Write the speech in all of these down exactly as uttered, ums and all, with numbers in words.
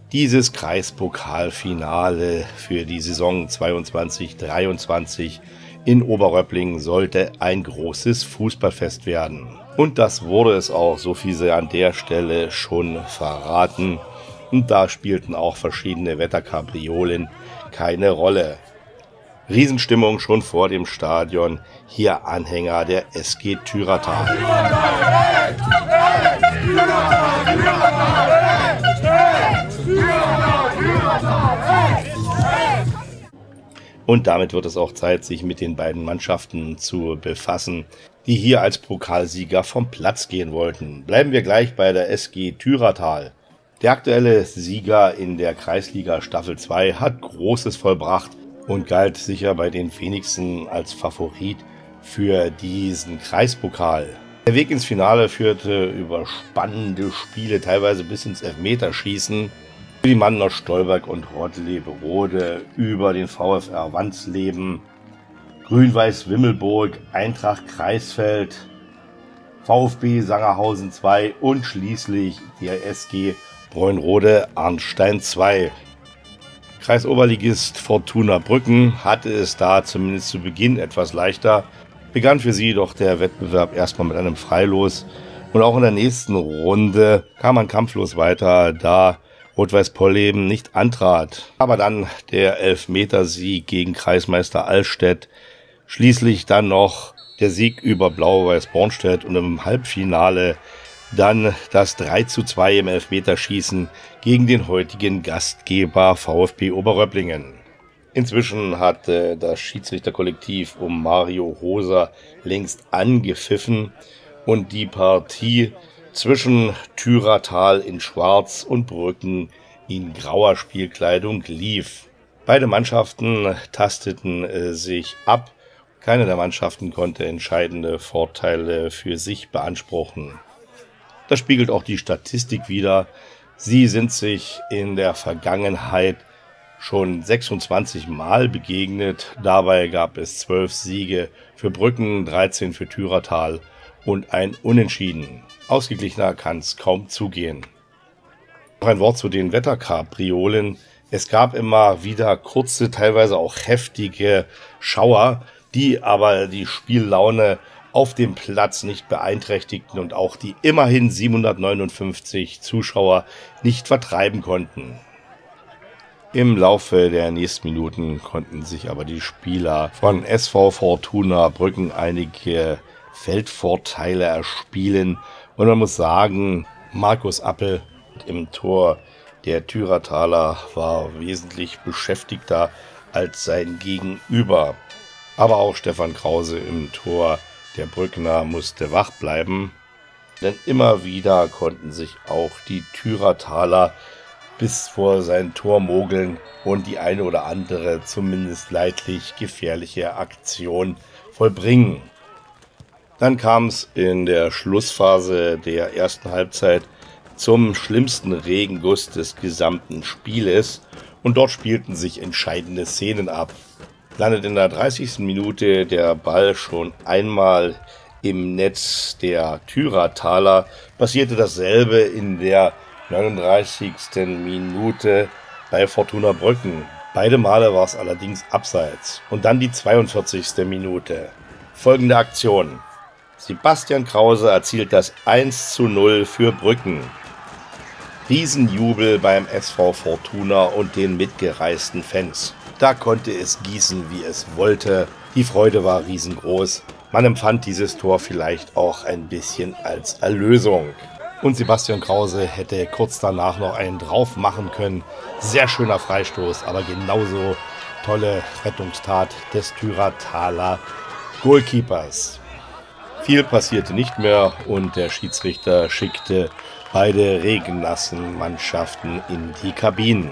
Dieses Kreispokalfinale für die Saison zweiundzwanzig dreiundzwanzig in Oberröpling sollte ein großes Fußballfest werden. Und das wurde es auch, so viel sei an der Stelle schon verraten. Und da spielten auch verschiedene Wetterkapriolen keine Rolle. Riesenstimmung schon vor dem Stadion, hier Anhänger der S G Tyratal. Und damit wird es auch Zeit, sich mit den beiden Mannschaften zu befassen, die hier als Pokalsieger vom Platz gehen wollten. Bleiben wir gleich bei der S G Tyratal. Der aktuelle Sieger in der Kreisliga Staffel zwei hat Großes vollbracht und galt sicher bei den wenigsten als Favorit für diesen Kreispokal. Der Weg ins Finale führte über spannende Spiele, teilweise bis ins Elfmeterschießen. Für die Manner Stolberg und Rottleberode über den VfR Wandsleben, Grün-Weiß Wimmelburg, Eintracht Kreisfeld, VfB Sangerhausen zwei und schließlich der S G Bräunrode Arnstein zwei. Kreisoberligist Fortuna Brücken hatte es da zumindest zu Beginn etwas leichter, begann für sie doch der Wettbewerb erstmal mit einem Freilos und auch in der nächsten Runde kam man kampflos weiter, da Rot-Weiß Polleben nicht antrat. Aber dann der Elfmetersieg gegen Kreismeister Allstedt, schließlich dann noch der Sieg über Blau-Weiß Bornstedt und im Halbfinale dann das drei zu zwei im Elfmeterschießen gegen den heutigen Gastgeber VfB Oberröpplingen. Inzwischen hatte das Schiedsrichterkollektiv um Mario Hoser längst angepfiffen und die Partie zwischen Tyratal in Schwarz und Brücken in grauer Spielkleidung lief. Beide Mannschaften tasteten äh, sich ab. Keine der Mannschaften konnte entscheidende Vorteile für sich beanspruchen. Das spiegelt auch die Statistik wider. Sie sind sich in der Vergangenheit schon sechsundzwanzig Mal begegnet. Dabei gab es zwölf Siege für Brücken, dreizehn für Tyratal und ein Unentschieden. Ausgeglichener kann es kaum zugehen. Noch ein Wort zu den Wetterkapriolen. Es gab immer wieder kurze, teilweise auch heftige Schauer, die aber die Spiellaune auf dem Platz nicht beeinträchtigten und auch die immerhin siebenhundertneunundfünfzig Zuschauer nicht vertreiben konnten. Im Laufe der nächsten Minuten konnten sich aber die Spieler von S V Fortuna Brücken einige Feldvorteile erspielen und man muss sagen, Markus Appel im Tor der Tyrataler war wesentlich beschäftigter als sein Gegenüber. Aber auch Stefan Krause im Tor der Brückner musste wach bleiben, denn immer wieder konnten sich auch die Tyrataler bis vor sein Tor mogeln und die eine oder andere zumindest leidlich gefährliche Aktion vollbringen. Dann kam es in der Schlussphase der ersten Halbzeit zum schlimmsten Regenguss des gesamten Spieles und dort spielten sich entscheidende Szenen ab. Landet in der dreißigsten Minute der Ball schon einmal im Netz der Tyrataler, passierte dasselbe in der neununddreißigsten Minute bei Fortuna Brücken. Beide Male war es allerdings abseits. Und dann die zweiundvierzigste Minute. Folgende Aktion. Sebastian Krause erzielt das eins zu null für Brücken. Riesenjubel beim S V Fortuna und den mitgereisten Fans. Da konnte es gießen, wie es wollte. Die Freude war riesengroß. Man empfand dieses Tor vielleicht auch ein bisschen als Erlösung. Und Sebastian Krause hätte kurz danach noch einen drauf machen können. Sehr schöner Freistoß, aber genauso tolle Rettungstat des Tyrataler Goalkeepers. Viel passierte nicht mehr und der Schiedsrichter schickte beide regennassen Mannschaften in die Kabinen.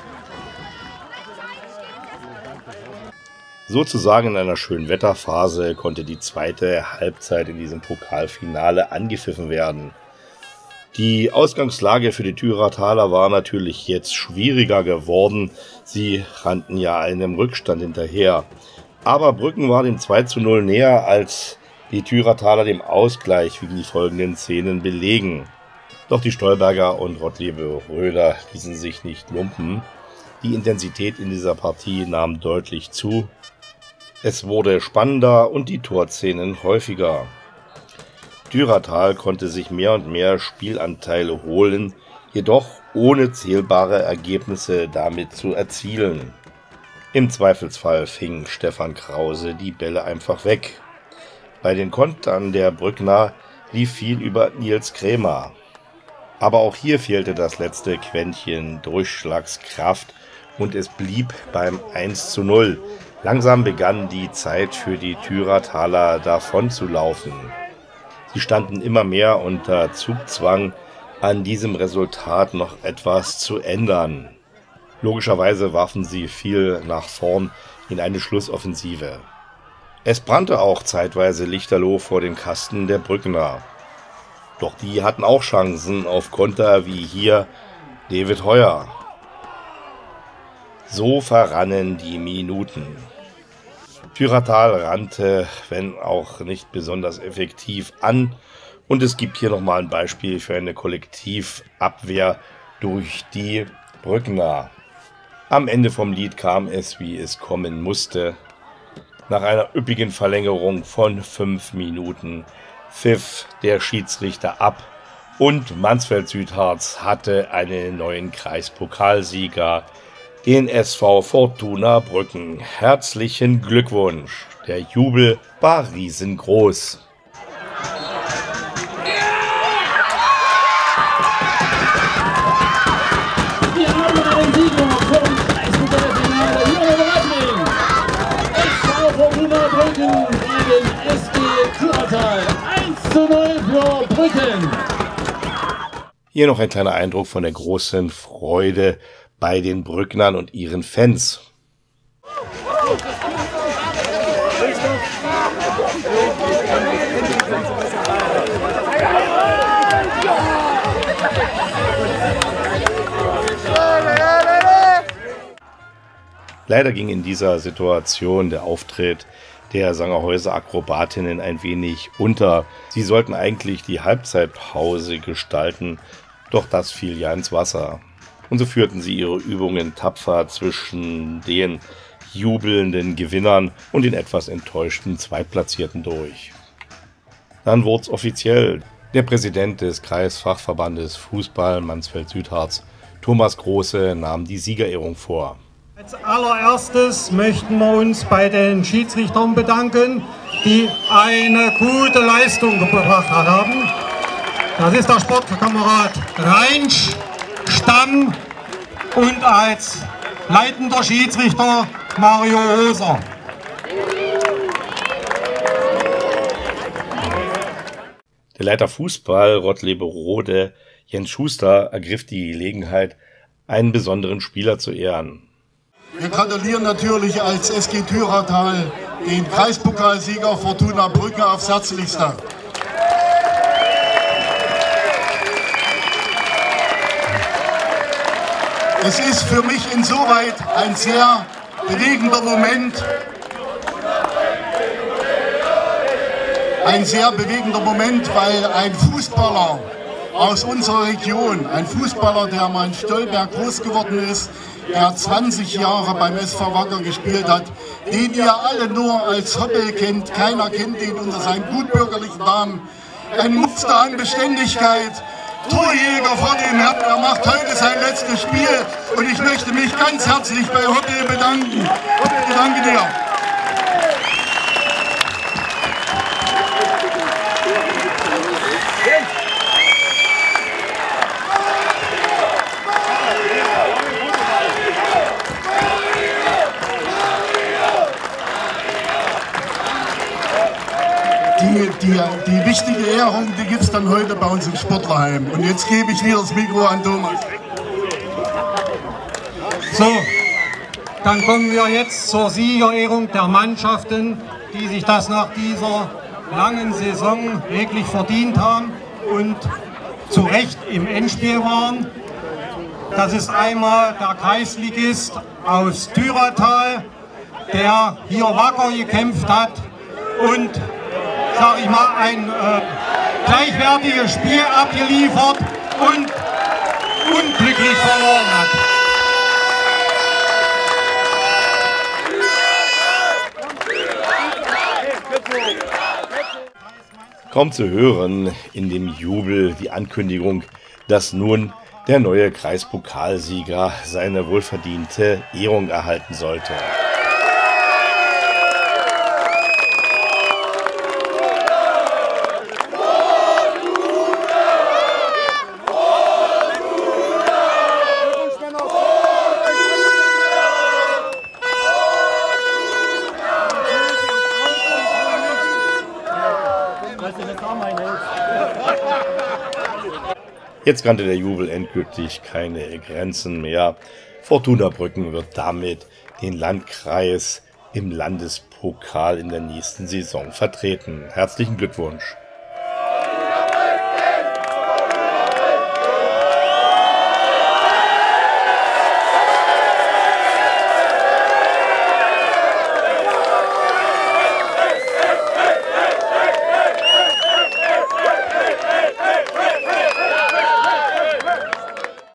Sozusagen in einer schönen Wetterphase konnte die zweite Halbzeit in diesem Pokalfinale angepfiffen werden. Die Ausgangslage für die Tyrataler war natürlich jetzt schwieriger geworden. Sie rannten ja einem Rückstand hinterher. Aber Brücken war dem zwei zu null näher, als die Tyrataler dem Ausgleich, wie die folgenden Szenen belegen. Doch die Stolberger und Rottliebe-Röder ließen sich nicht lumpen. Die Intensität in dieser Partie nahm deutlich zu. Es wurde spannender und die Torszenen häufiger. Dürertal konnte sich mehr und mehr Spielanteile holen, jedoch ohne zählbare Ergebnisse damit zu erzielen. Im Zweifelsfall fing Stefan Krause die Bälle einfach weg. Bei den Kontern der Brückner lief viel über Nils Krämer. Aber auch hier fehlte das letzte Quäntchen Durchschlagskraft und es blieb beim eins zu null. Langsam begann die Zeit für die Dürertaler davonzulaufen. Sie standen immer mehr unter Zugzwang, an diesem Resultat noch etwas zu ändern. Logischerweise warfen sie viel nach vorn in eine Schlussoffensive. Es brannte auch zeitweise lichterloh vor dem Kasten der Brückner. Doch die hatten auch Chancen auf Konter wie hier David Heuer. So verrannen die Minuten. Dürertal rannte, wenn auch nicht besonders effektiv, an. Und es gibt hier nochmal ein Beispiel für eine Kollektivabwehr durch die Brückner. Am Ende vom Lied kam es, wie es kommen musste. Nach einer üppigen Verlängerung von fünf Minuten pfiff der Schiedsrichter ab und Mansfeld-Südharz hatte einen neuen Kreispokalsieger, den S V Fortuna Brücken. Herzlichen Glückwunsch! Der Jubel war riesengroß. Wir haben einen Sieger vom Kreispokalfinale hier in Radling. S V Fortuna Brücken gegen S G Dürertal. eins zu null für Brücken. Hier noch ein kleiner Eindruck von der großen Freude bei den Brücknern und ihren Fans. Leider ging in dieser Situation der Auftritt der Sangerhäuser Akrobatinnen ein wenig unter. Sie sollten eigentlich die Halbzeitpause gestalten, doch das fiel ja ins Wasser. Und so führten sie ihre Übungen tapfer zwischen den jubelnden Gewinnern und den etwas enttäuschten Zweitplatzierten durch. Dann wurde es offiziell. Der Präsident des Kreisfachverbandes Fußball Mansfeld-Südharz, Thomas Große, nahm die Siegerehrung vor. Als allererstes möchten wir uns bei den Schiedsrichtern bedanken, die eine gute Leistung gebracht haben. Das ist der Sportkamerad Reinsch, Stamm und als leitender Schiedsrichter Mario Roser. Der Leiter Fußball Rottliebe-Rode, Jens Schuster, ergriff die Gelegenheit, einen besonderen Spieler zu ehren. Wir gratulieren natürlich als S G Dürertal den Kreispokalsieger Fortuna Brücken aufs Herzlichste. Es ist für mich insoweit ein sehr bewegender Moment, ein sehr bewegender Moment, weil ein Fußballer aus unserer Region, ein Fußballer, der mal in Stolberg groß geworden ist, der zwanzig Jahre beim S V Wacker gespielt hat, den ihr alle nur als Hoppel kennt, keiner kennt ihn unter seinem gutbürgerlichen Namen, ein Muster an Beständigkeit, Torjäger vor dem Herrn, er macht heute sein letztes Spiel und ich möchte mich ganz herzlich bei Hoppel bedanken. Hoppel, danke dir. Die, die, die wichtige Ehrung, die gibt es dann heute bei uns im Sportlerheim. Und jetzt gebe ich wieder das Mikro an Thomas. So, dann kommen wir jetzt zur Siegerehrung der Mannschaften, die sich das nach dieser langen Saison wirklich verdient haben und zu Recht im Endspiel waren. Das ist einmal der Kreisligist aus Dürertal, der hier wacker gekämpft hat und, sag ich mal, ein äh, gleichwertiges Spiel abgeliefert und unglücklich verloren hat. Kaum zu hören in dem Jubel die Ankündigung, dass nun der neue Kreispokalsieger seine wohlverdiente Ehrung erhalten sollte. Jetzt kannte der Jubel endgültig keine Grenzen mehr. Fortuna Brücken wird damit den Landkreis im Landespokal in der nächsten Saison vertreten. Herzlichen Glückwunsch!